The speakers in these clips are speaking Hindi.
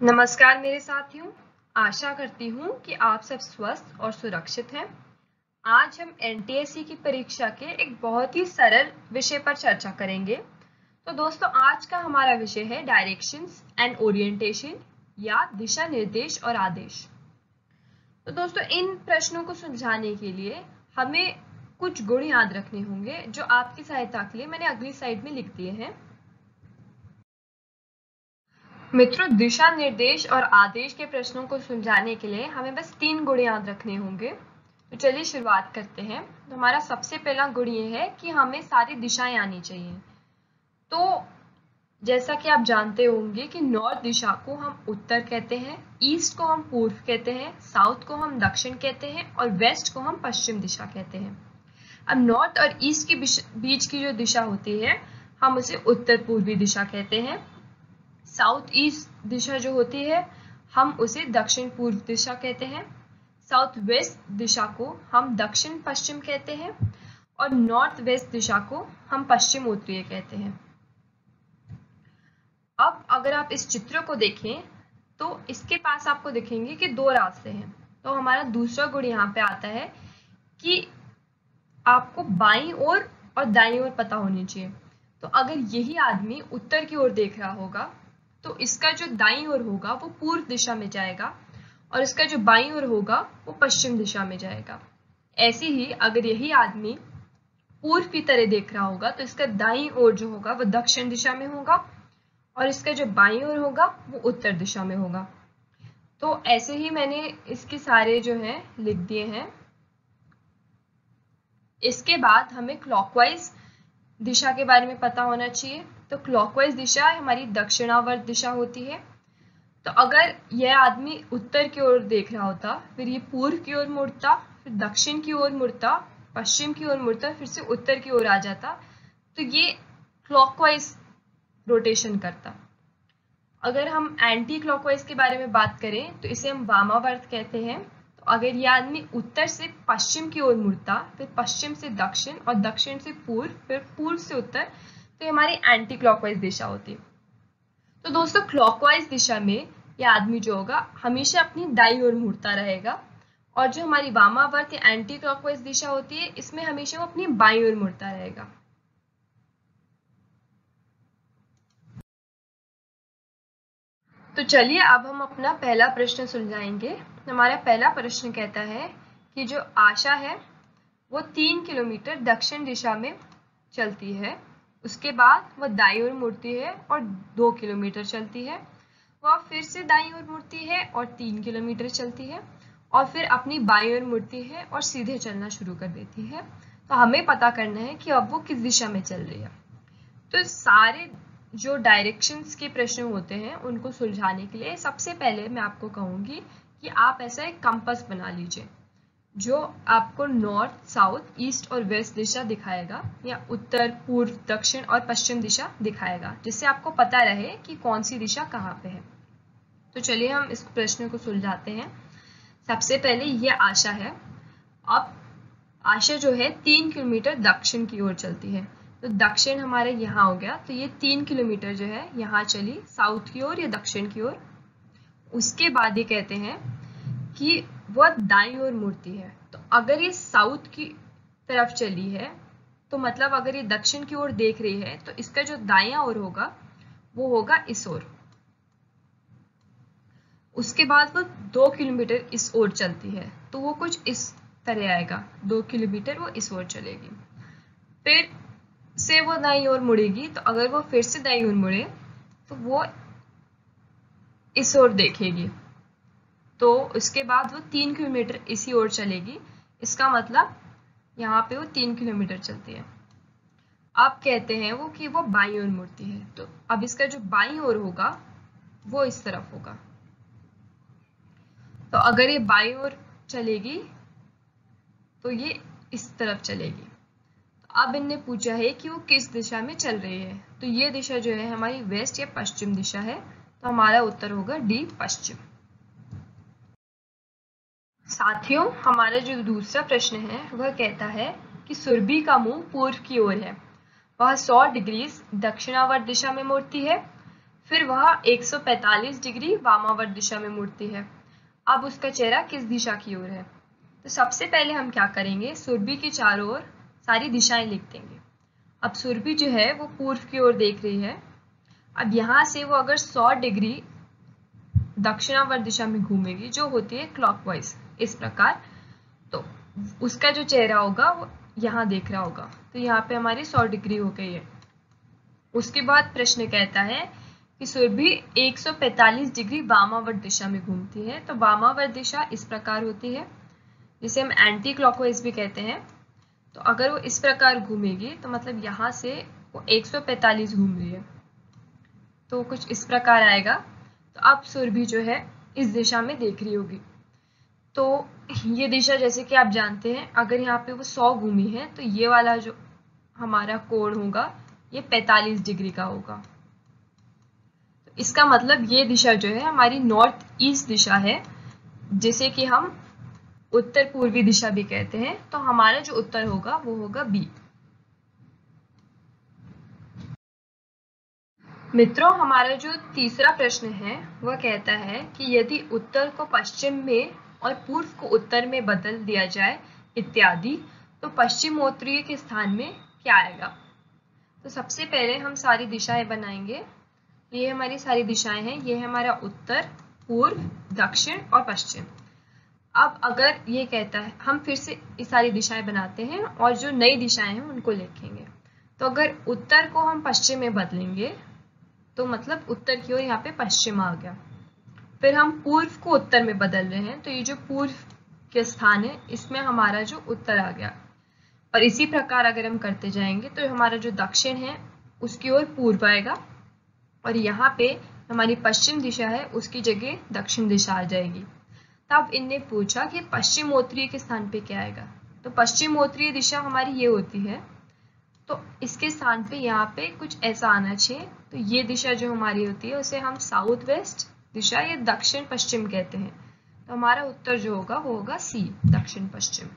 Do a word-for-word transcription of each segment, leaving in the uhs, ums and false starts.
नमस्कार मेरे साथियों, आशा करती हूँ कि आप सब स्वस्थ और सुरक्षित हैं। आज हम एन टी एस सी की परीक्षा के एक बहुत ही सरल विषय पर चर्चा करेंगे। तो दोस्तों, आज का हमारा विषय है डायरेक्शंस एंड ओरिएंटेशन या दिशा निर्देश और आदेश। तो दोस्तों, इन प्रश्नों को सुलझाने के लिए हमें कुछ गुण याद रखने होंगे जो आपकी सहायता के लिए मैंने अगली स्लाइड में लिख दिए हैं। मित्रों, दिशा निर्देश और आदेश के प्रश्नों को सुलझाने के लिए हमें बस तीन गुण याद रखने होंगे। तो चलिए शुरुआत करते हैं। तो हमारा सबसे पहला गुण ये है कि हमें सारी दिशाएं आनी चाहिए। तो जैसा कि आप जानते होंगे कि नॉर्थ दिशा को हम उत्तर कहते हैं, ईस्ट को हम पूर्व कहते हैं, साउथ को हम दक्षिण कहते हैं और वेस्ट को हम पश्चिम दिशा कहते हैं। अब नॉर्थ और ईस्ट के बीच की जो दिशा होती है हम उसे उत्तर पूर्वी दिशा कहते हैं। साउथ ईस्ट दिशा जो होती है हम उसे दक्षिण पूर्व दिशा कहते हैं। साउथ वेस्ट दिशा को हम दक्षिण पश्चिम कहते हैं और नॉर्थ वेस्ट दिशा को हम पश्चिम उत्तरीय कहते हैं। अब अगर आप इस चित्र को देखें तो इसके पास आपको दिखेंगे कि दो रास्ते हैं। तो हमारा दूसरा गुण यहाँ पे आता है कि आपको बाईं ओर और दाईं ओर पता होनी चाहिए। तो अगर यही आदमी उत्तर की ओर देख रहा होगा तो इसका जो दाईं ओर होगा वो पूर्व दिशा में जाएगा और इसका जो बाईं ओर होगा वो पश्चिम दिशा में जाएगा। ऐसे ही अगर यही आदमी पूर्व की तरह देख रहा होगा तो इसका दाईं ओर जो होगा वो दक्षिण दिशा में होगा और इसका जो बाईं ओर होगा वो उत्तर दिशा में होगा। तो ऐसे ही मैंने इसके सारे जो है लिख दिए हैं। इसके बाद हमें क्लॉकवाइज दिशा के बारे में पता होना चाहिए। तो क्लॉकवाइज दिशा हमारी दक्षिणावर्त दिशा होती है। तो अगर यह आदमी उत्तर की ओर देख रहा होता, फिर ये पूर्व की ओर मुड़ता, फिर दक्षिण की ओर मुड़ता, पश्चिम की ओर मुड़ता, फिर से उत्तर की ओर आ जाता, तो ये क्लॉकवाइज रोटेशन करता। अगर हम एंटी क्लॉकवाइज के बारे में बात करें तो इसे हम वामावर्त कहते हैं। तो अगर यह आदमी उत्तर से पश्चिम की ओर मुड़ता, फिर पश्चिम से दक्षिण और दक्षिण से पूर्व, फिर पूर्व से उत्तर, तो ये हमारी एंटी क्लॉकवाइज दिशा होती है। तो दोस्तों, क्लॉकवाइज दिशा में यह आदमी जो होगा हमेशा अपनी दाईं ओर मुड़ता रहेगा और जो हमारी वामावर्त या एंटी क्लॉकवाइज दिशा होती है इसमें हमेशा वो अपनी बाईं ओर मुड़ता रहेगा। तो चलिए अब हम अपना पहला प्रश्न सुलझाएंगे। हमारा पहला प्रश्न कहता है कि जो आशा है वो तीन किलोमीटर दक्षिण दिशा में चलती है, उसके बाद वह दाईं ओर मुड़ती है और दो किलोमीटर चलती है, वह फिर से दाईं ओर मुड़ती है और तीन किलोमीटर चलती है और फिर अपनी बाईं ओर मुड़ती है और सीधे चलना शुरू कर देती है। तो हमें पता करना है कि अब वो किस दिशा में चल रही है। तो सारे जो डायरेक्शंस के प्रश्न होते हैं उनको सुलझाने के लिए सबसे पहले मैं आपको कहूँगी कि आप ऐसा एक कंपास बना लीजिए जो आपको नॉर्थ, साउथ, ईस्ट और वेस्ट दिशा दिखाएगा या उत्तर, पूर्व, दक्षिण और पश्चिम दिशा दिखाएगा, जिससे आपको पता रहे कि कौन सी दिशा कहाँ पे है। तो चलिए हम इस प्रश्न को सुलझाते हैं। सबसे पहले ये आशा है। अब आशा जो है तीन किलोमीटर दक्षिण की ओर चलती है। तो दक्षिण हमारे यहाँ हो गया, तो ये तीन किलोमीटर जो है यहाँ चली साउथ की ओर या दक्षिण की ओर। उसके बाद ये कहते हैं कि वह दाईं ओर मुड़ती है। तो अगर ये साउथ की तरफ चली है तो मतलब अगर ये दक्षिण की ओर देख रही है तो इसका जो दायां ओर होगा वो होगा इस ओर। उसके बाद वो दो किलोमीटर इस ओर चलती है तो वो कुछ इस तरह आएगा, दो किलोमीटर वो इस ओर चलेगी। फिर से वो दाईं ओर मुड़ेगी, तो अगर वो फिर से दाईं ओर मुड़े तो वो इस ओर देखेगी। तो उसके बाद वो तीन किलोमीटर इसी ओर चलेगी। इसका मतलब यहाँ पे वो तीन किलोमीटर चलती है। अब कहते हैं वो कि वो बाईं ओर मुड़ती है। तो अब इसका जो बाईं ओर होगा वो इस तरफ होगा। तो अगर ये बाईं ओर चलेगी तो ये इस तरफ चलेगी। तो अब इनने पूछा है कि वो किस दिशा में चल रही है। तो ये दिशा जो है हमारी वेस्ट या पश्चिम दिशा है। तो हमारा उत्तर होगा डी, पश्चिम। साथियों, हमारा जो दूसरा प्रश्न है वह कहता है कि सुरभि का मुंह पूर्व की ओर है, वह सौ डिग्री दक्षिणावर्त दिशा में मुड़ती है, फिर वह एक सौ पैंतालीस डिग्री वामावर्त दिशा में मुड़ती है। अब उसका चेहरा किस दिशा की ओर है? तो सबसे पहले हम क्या करेंगे, सुरभि के चारों ओर सारी दिशाएं लिख देंगे। अब सुरभि जो है वो पूर्व की ओर देख रही है। अब यहाँ से वो अगर सौ डिग्री दक्षिणावर्त दिशा में घूमेगी, जो होती है क्लॉकवाइज, इस प्रकार, तो उसका जो चेहरा होगा वो यहाँ देख रहा होगा। तो यहाँ पे हमारी सौ डिग्री हो गई है। उसके बाद प्रश्न कहता है कि सुरभि एक सौ पैंतालीस डिग्री वामावर्त दिशा में घूमती है। तो वामावर्त दिशा इस प्रकार होती है, जिसे हम एंटी क्लॉकवाइज भी कहते हैं। तो अगर वो इस प्रकार घूमेगी तो मतलब यहाँ से वो एक सौ पैंतालीस घूम रही है, तो कुछ इस प्रकार आएगा। तो अब सुरभि जो है इस दिशा में देख रही होगी। तो ये दिशा जैसे कि आप जानते हैं, अगर यहाँ पे वो सौ घूमी है तो ये वाला जो हमारा कोण होगा ये पैंतालीस डिग्री का होगा। तो इसका मतलब ये दिशा जो है हमारी नॉर्थ ईस्ट दिशा है, जिसे कि हम उत्तर पूर्वी दिशा भी कहते हैं। तो हमारा जो उत्तर होगा वो होगा बी। मित्रों, हमारा जो तीसरा प्रश्न है वह कहता है कि यदि उत्तर को पश्चिम में और पूर्व को उत्तर में बदल दिया जाए इत्यादि, तो पश्चिमोत्तरीय के स्थान में क्या आएगा? तो सबसे पहले हम सारी दिशाएं बनाएंगे। ये हमारी सारी दिशाएं हैं, ये है हमारा उत्तर, पूर्व, दक्षिण और पश्चिम। अब अगर ये कहता है, हम फिर से ये सारी दिशाएं बनाते हैं और जो नई दिशाएं हैं उनको लिखेंगे। तो अगर उत्तर को हम पश्चिम में बदलेंगे तो मतलब उत्तर की ओर यहाँ पे पश्चिम आ गया। फिर हम पूर्व को उत्तर में बदल रहे हैं, तो ये जो पूर्व के स्थान है इसमें हमारा जो उत्तर आ गया। और इसी प्रकार अगर हम करते जाएंगे तो हमारा जो दक्षिण है उसकी ओर पूर्व आएगा, और यहाँ पे हमारी पश्चिम दिशा है उसकी जगह दक्षिण दिशा आ जाएगी। तब इनने पूछा कि पश्चिमोत्तरीय के स्थान पे क्या आएगा। तो पश्चिमोत्तरीय दिशा हमारी ये होती है, तो इसके स्थान पे यहाँ पे कुछ ऐसा आना चाहिए। तो ये दिशा जो हमारी होती है उसे हम साउथ वेस्ट दिशा या दक्षिण पश्चिम कहते हैं। तो हमारा उत्तर जो होगा वो होगा सी, दक्षिण पश्चिम।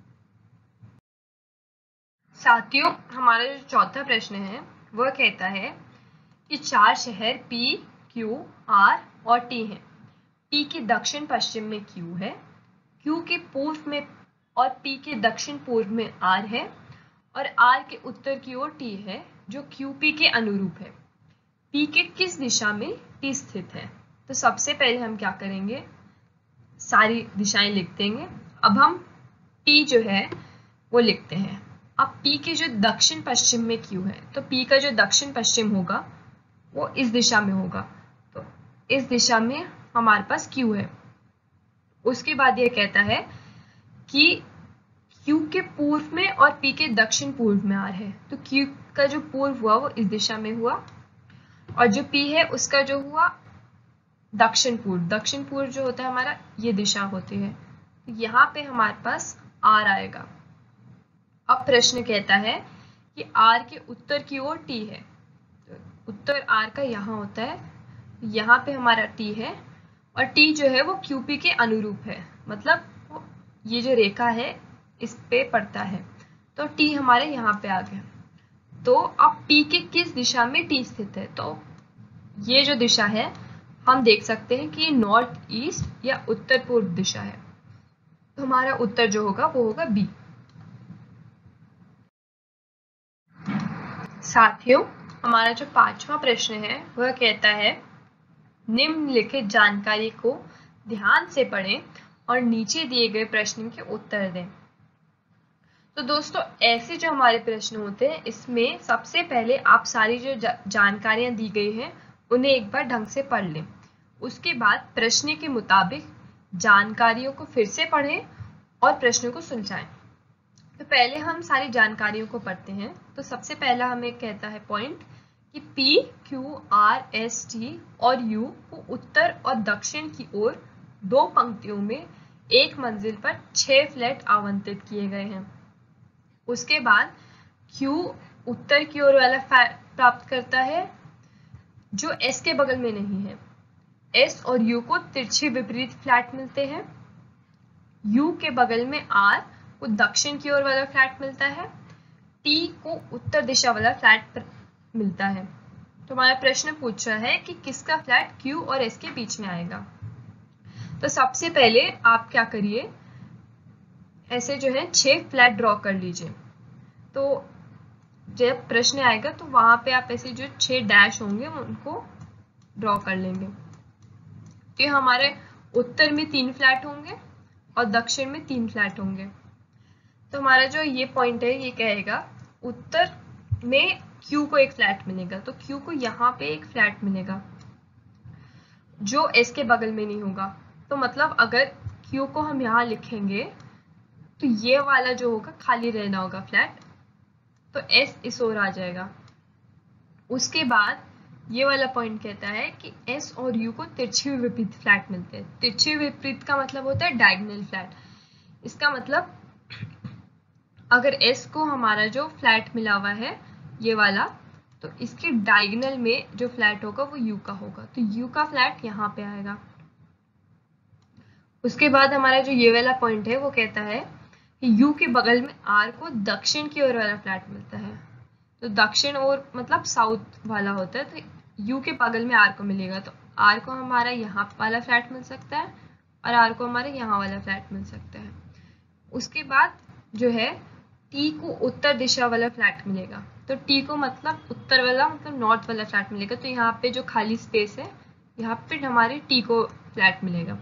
साथियों, हमारा जो चौथा प्रश्न है वह कहता है कि चार शहर P, Q, R और T हैं। P के दक्षिण पश्चिम में Q है, Q के पूर्व में और P के दक्षिण पूर्व में R है, और R के उत्तर की ओर T है जो Q P के अनुरूप है। P के किस दिशा में T स्थित है? तो सबसे पहले हम क्या करेंगे, सारी दिशाएं लिख देंगे। अब हम P जो है वो लिखते हैं। अब P के जो दक्षिण पश्चिम में Q है, तो P का जो दक्षिण पश्चिम होगा वो इस दिशा में होगा। तो इस दिशा में हमारे पास Q है। उसके बाद ये कहता है कि Q के पूर्व में और P के दक्षिण पूर्व में R है। तो Q का जो पूर्व हुआ वो इस दिशा में हुआ, और जो P है उसका जो हुआ दक्षिण पूर्व। दक्षिण पूर्व जो होता है हमारा ये दिशा होती है। तो यहाँ पे हमारे पास R आएगा। अब प्रश्न कहता है कि R के उत्तर की ओर T है। तो उत्तर R का यहाँ होता है, यहाँ पे हमारा T है, और T जो है वो Q P के अनुरूप है, मतलब ये जो रेखा है इस पे पड़ता है। तो T हमारे यहाँ पे आ गया। तो अब P के किस दिशा में T स्थित है? तो ये जो दिशा है हम देख सकते हैं कि नॉर्थ ईस्ट या उत्तर पूर्व दिशा है। तो हमारा उत्तर जो होगा वो होगा बी। साथियों, हमारा जो पांचवा प्रश्न है वह कहता है निम्नलिखित जानकारी को ध्यान से पढ़ें और नीचे दिए गए प्रश्न के उत्तर दें। तो दोस्तों, ऐसे जो हमारे प्रश्न होते हैं इसमें सबसे पहले आप सारी जो जानकारियां दी गई हैं उन्हें एक बार ढंग से पढ़ लें। उसके बाद प्रश्न के मुताबिक जानकारियों को फिर से पढ़ें और प्रश्नों को सुलझाएं। तो पहले हम सारी जानकारियों को पढ़ते हैं। तो सबसे पहला हमें कहता है पॉइंट कि P, Q, R, S, T और U को उत्तर और दक्षिण की ओर दो पंक्तियों में एक मंजिल पर छह फ्लैट आवंटित किए गए हैं। उसके बाद Q उत्तर की ओर वाला प्राप्त करता है जो S के बगल में नहीं है। S और U को तिरछे विपरीत फ्लैट मिलते हैं। U के बगल में R को दक्षिण की ओर वाला फ्लैट मिलता है। T को उत्तर दिशा वाला फ्लैट मिलता है। तो हमारा प्रश्न पूछ रहा है कि किसका फ्लैट Q और S के बीच में आएगा। तो सबसे पहले आप क्या करिए, ऐसे जो है छह फ्लैट ड्रॉ कर लीजिए। तो जब प्रश्न आएगा तो वहां पे आप ऐसे जो छह डैश होंगे उनको ड्रॉ कर लेंगे। तो हमारे उत्तर में तीन फ्लैट होंगे और दक्षिण में तीन फ्लैट होंगे। तो हमारा जो ये पॉइंट है ये कहेगा उत्तर में Q को एक फ्लैट मिलेगा, तो Q को यहाँ पे एक फ्लैट मिलेगा जो S के बगल में नहीं होगा। तो मतलब अगर Q को हम यहाँ लिखेंगे तो ये वाला जो होगा खाली रहना होगा फ्लैट, तो S इस ओर आ जाएगा। उसके बाद ये वाला पॉइंट कहता है कि S और U को तिरछे विपरीत फ्लैट मिलते हैं। तिरछे विपरीत का मतलब होता है डायगोनल फ्लैट। इसका मतलब अगर S को हमारा जो फ्लैट मिला हुआ है ये वाला, तो इसके डायगोनल में जो फ्लैट होगा वो U का होगा, तो U का फ्लैट यहाँ पे आएगा। उसके बाद हमारा जो ये वाला पॉइंट है वो कहता है कि U के बगल में R को दक्षिण की ओर वाला फ्लैट मिलता है। तो दक्षिण ओर मतलब साउथ वाला होता है, तो U के बगल में R को मिलेगा, तो R को हमारा यहाँ वाला फ्लैट मिल सकता है और R को हमारे यहाँ वाला फ्लैट मिल सकता है। उसके बाद जो है T को उत्तर दिशा वाला फ्लैट मिलेगा, तो T को मतलब उत्तर वाला मतलब नॉर्थ वाला फ्लैट मिलेगा। तो यहाँ पे जो खाली स्पेस है यहाँ पे हमारे T को फ्लैट मिलेगा।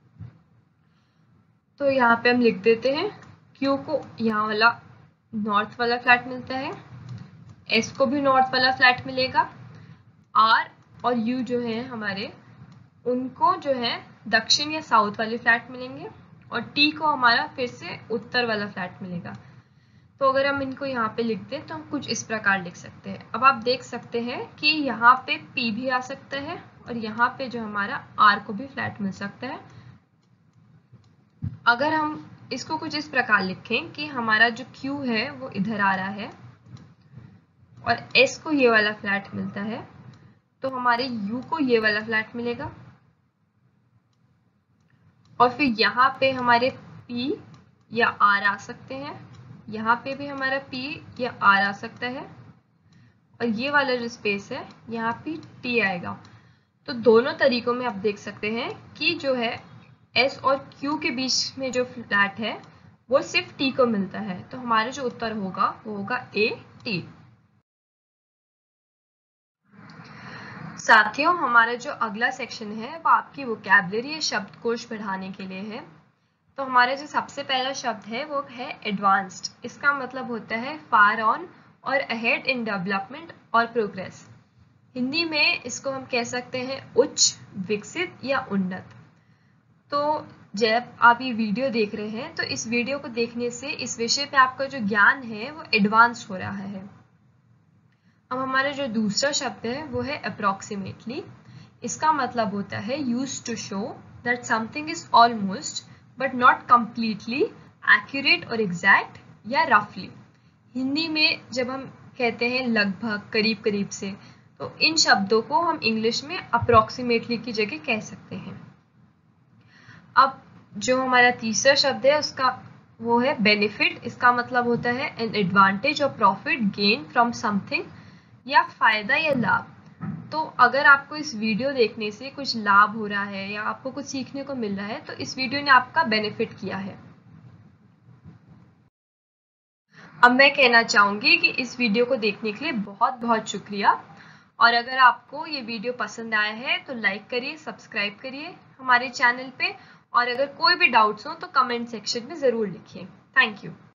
तो यहाँ पे हम लिख देते हैं Q को यहाँ वाला नॉर्थ वाला फ्लैट मिलता है, S को भी नॉर्थ वाला फ्लैट मिलेगा, R और U जो है हमारे उनको जो है दक्षिण या साउथ वाले फ्लैट मिलेंगे और T को हमारा फिर से उत्तर वाला फ्लैट मिलेगा। तो अगर हम इनको यहाँ पे लिखते हैं तो हम कुछ इस प्रकार लिख सकते हैं। अब आप देख सकते हैं कि यहाँ पे P भी आ सकता है और यहाँ पे जो हमारा R को भी फ्लैट मिल सकता है। अगर हम इसको कुछ इस प्रकार लिखें कि हमारा जो Q है वो इधर आ रहा है और S को ये वाला फ्लैट मिलता है, तो हमारे U को ये वाला फ्लैट मिलेगा और फिर यहाँ पे हमारे P या R आ सकते हैं, यहाँ पे भी हमारा P या R आ सकता है और ये वाला जो स्पेस है यहाँ पे T आएगा। तो दोनों तरीकों में आप देख सकते हैं कि जो है S और Q के बीच में जो फ्लैट है वो सिर्फ T को मिलता है, तो हमारा जो उत्तर होगा वो होगा A T। साथियों, हमारा जो अगला सेक्शन है वो आपकी वोकैबुलरी या शब्दकोश बढ़ाने के लिए है। तो हमारा जो सबसे पहला शब्द है वो है एडवांस्ड। इसका मतलब होता है फार ऑन और अहेड इन डेवलपमेंट और प्रोग्रेस। हिंदी में इसको हम कह सकते हैं उच्च, विकसित या उन्नत। तो जब आप ये वीडियो देख रहे हैं तो इस वीडियो को देखने से इस विषय पे आपका जो ज्ञान है वो एडवांस हो रहा है। अब हमारा जो दूसरा शब्द है वो है अप्रोक्सीमेटली। इसका मतलब होता है used to show that something is almost but not completely accurate और एग्जैक्ट या रफली। हिंदी में जब हम कहते हैं लगभग, करीब करीब से, तो इन शब्दों को हम इंग्लिश में अप्रोक्सीमेटली की जगह कह सकते हैं। अब जो हमारा तीसरा शब्द है उसका वो है बेनिफिट। इसका मतलब होता है एन एडवांटेज और प्रॉफिट गेन फ्रॉम समथिंग या फायदा या लाभ। तो अगर आपको इस वीडियो देखने से कुछ लाभ हो रहा है या आपको कुछ सीखने को मिल रहा है तो इस वीडियो ने आपका बेनिफिट किया है। अब मैं कहना चाहूंगी कि इस वीडियो को देखने के लिए बहुत बहुत शुक्रिया, और अगर आपको ये वीडियो पसंद आया है तो लाइक करिए, सब्सक्राइब करिए हमारे चैनल पे, और अगर कोई भी डाउट्स हो तो कमेंट सेक्शन में ज़रूर लिखिए। Thank you.